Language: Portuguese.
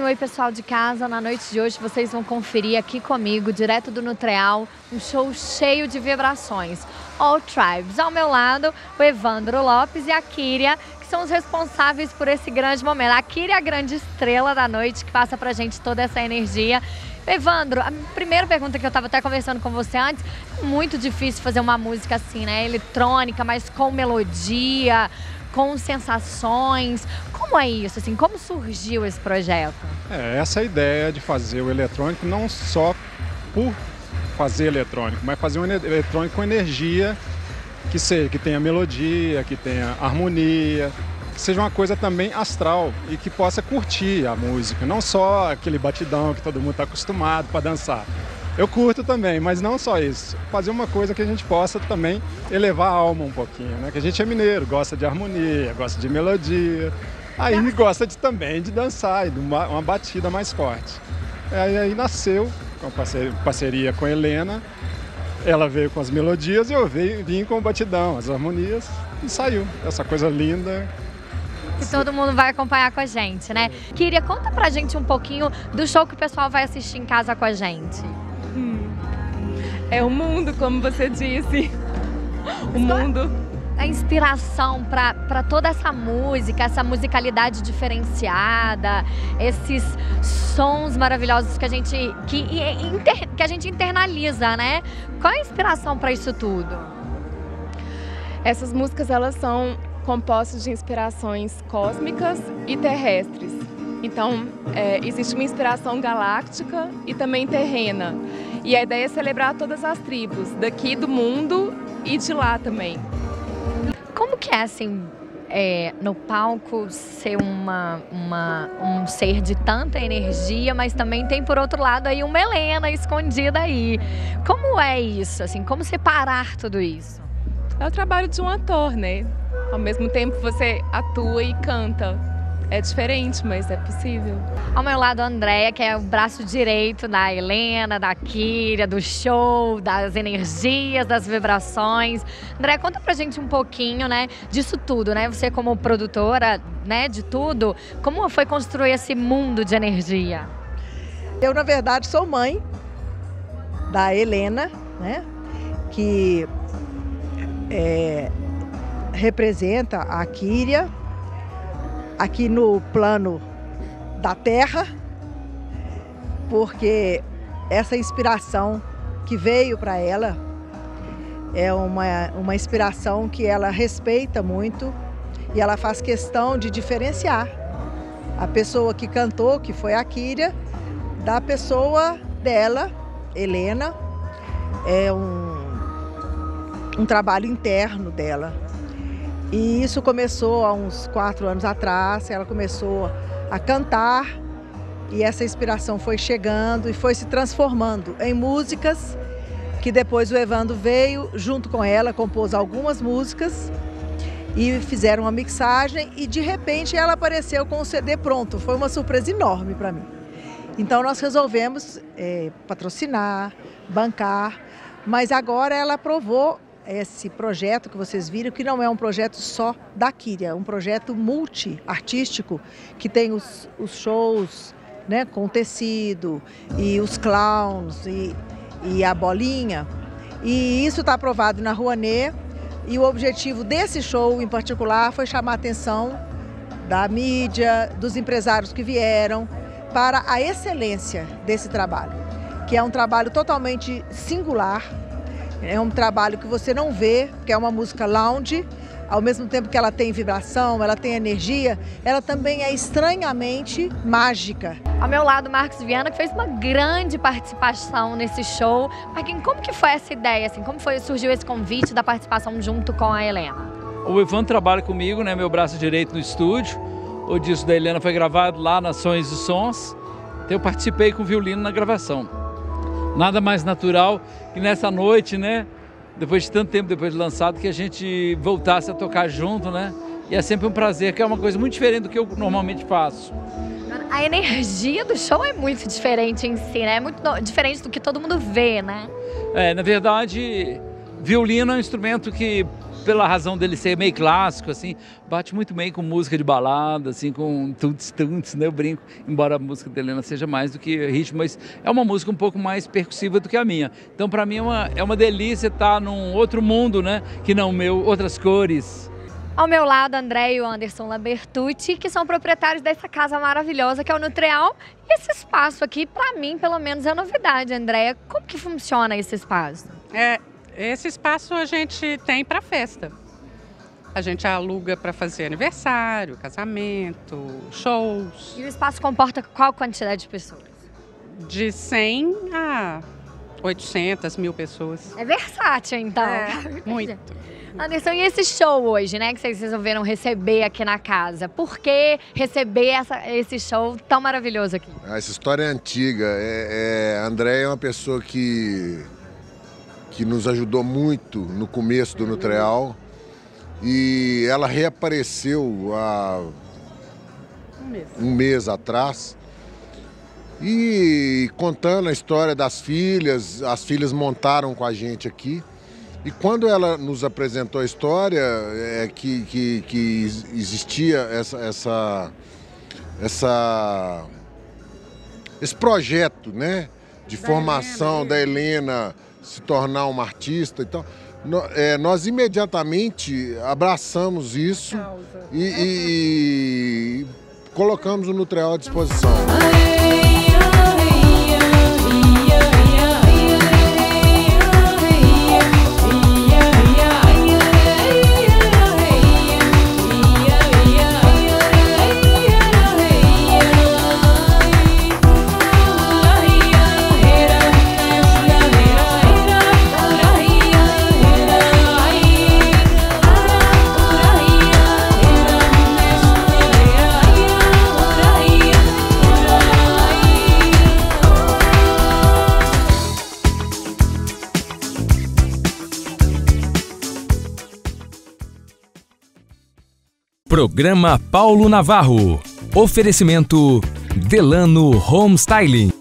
oi pessoal de casa, na noite de hoje vocês vão conferir aqui comigo, direto do Nutreal, um show cheio de vibrações. All Tribes, ao meu lado o Evandro Lopes e a Kyria, que são os responsáveis por esse grande momento. A Kyria é a grande estrela da noite, que passa pra gente toda essa energia. Evandro, a primeira pergunta que eu estava até conversando com você antes, é muito difícil fazer uma música assim, né, eletrônica, mas com melodia, com sensações. Como é isso, assim, como surgiu esse projeto? Essa ideia de fazer o eletrônico não só por fazer eletrônico, mas fazer um eletrônico com energia que tenha melodia, que tenha harmonia, que seja uma coisa também astral e que possa curtir a música, não só aquele batidão que todo mundo está acostumado para dançar. Eu curto também, mas não só isso. Fazer uma coisa que a gente possa também elevar a alma um pouquinho, né? Que a gente é mineiro, gosta de harmonia, gosta de melodia, aí gosta também de dançar e de uma batida mais forte. Aí nasceu, com parceria com a Helena, ela veio com as melodias e eu vim com o batidão, as harmonias, e saiu essa coisa linda. E todo mundo vai acompanhar com a gente, né? Kyria, conta pra gente um pouquinho do show que o pessoal vai assistir em casa com a gente. É o mundo, como você disse. O mundo. A inspiração para toda essa música, essa musicalidade diferenciada, esses sons maravilhosos que a gente internaliza, né? Qual é a inspiração para isso tudo? Essas músicas, elas são compostas de inspirações cósmicas e terrestres. Então, existe uma inspiração galáctica e também terrena. E a ideia é celebrar todas as tribos, daqui do mundo e de lá também. Como que é, assim, no palco ser um ser de tanta energia, mas também tem, por outro lado, aí uma Helena escondida aí. Como é isso, assim, como separar tudo isso? É o trabalho de um ator, né? Ao mesmo tempo você atua e canta. É diferente, mas é possível. Ao meu lado, a Andréia, que é o braço direito da Helena, da Kyria, do show, das energias, das vibrações. Andréia, conta pra gente um pouquinho, né, disso tudo, né? Você como produtora, né, de tudo, como foi construir esse mundo de energia? Eu, na verdade, sou mãe da Helena, né, que representa a Kyria aqui no plano da Terra, porque essa inspiração que veio para ela é uma inspiração que ela respeita muito e ela faz questão de diferenciar a pessoa que cantou, que foi a Kyria, da pessoa dela, Helena. É um trabalho interno dela. E isso começou há uns 4 anos atrás, ela começou a cantar e essa inspiração foi chegando e foi se transformando em músicas que depois o Evandro veio junto com ela, compôs algumas músicas e fizeram uma mixagem e de repente ela apareceu com o CD pronto. Foi uma surpresa enorme para mim. Então nós resolvemos patrocinar, bancar, mas agora ela aprovou esse projeto que vocês viram, que não é um projeto só da Kyria, é um projeto multi-artístico, que tem os shows, né, com tecido, e os clowns, e a bolinha. E isso está aprovado na Rouanet, e o objetivo desse show em particular foi chamar a atenção da mídia, dos empresários que vieram, para a excelência desse trabalho, que é um trabalho totalmente singular. É um trabalho que você não vê, que é uma música lounge, ao mesmo tempo que ela tem vibração, ela tem energia, ela também é estranhamente mágica. Ao meu lado, Marcos Viana, que fez uma grande participação nesse show. Marquinhos, como que foi essa ideia, assim? Como surgiu esse convite da participação junto com a Helena? O Evandro trabalha comigo, né, meu braço direito no estúdio. O disco da Helena foi gravado lá na Sons e Sons. Então eu participei com o violino na gravação. Nada mais natural que nessa noite, né, depois de tanto tempo depois de lançado, que a gente voltasse a tocar junto, né? E é sempre um prazer, que é uma coisa muito diferente do que eu normalmente faço. A energia do show é muito diferente em si, né? É muito diferente do que todo mundo vê, né? Na verdade, violino é um instrumento que pela razão dele ser meio clássico, assim, bate muito bem com música de balada, assim, com tunts, né? Eu brinco, embora a música da Helena seja mais do que ritmo, mas é uma música um pouco mais percussiva do que a minha. Então, para mim, é uma delícia estar num outro mundo, né? Que não o meu, outras cores. Ao meu lado, André e o Anderson Labertucci, que são proprietários dessa casa maravilhosa que é o Nutreal. E esse espaço aqui, para mim, pelo menos, é novidade, Andréia. Como que funciona esse espaço? Esse espaço a gente tem para festa. A gente aluga para fazer aniversário, casamento, shows. E o espaço comporta qual quantidade de pessoas? De 100 a 800, 1000 pessoas. É versátil, então. Muito. Anderson, e esse show hoje, né, que vocês resolveram receber aqui na casa? Por que receber esse show tão maravilhoso aqui? Essa história é antiga. A Andréia é uma pessoa que nos ajudou muito no começo do Nutreal e ela reapareceu há um mês atrás e contando a história das filhas. As filhas montaram com a gente aqui. E quando ela nos apresentou a história, que existia esse projeto, né, de formação da Helena se tornar uma artista e tal, nós imediatamente abraçamos isso e colocamos o Nutreal à disposição. Programa Paulo Navarro. Oferecimento Delano Home Styling.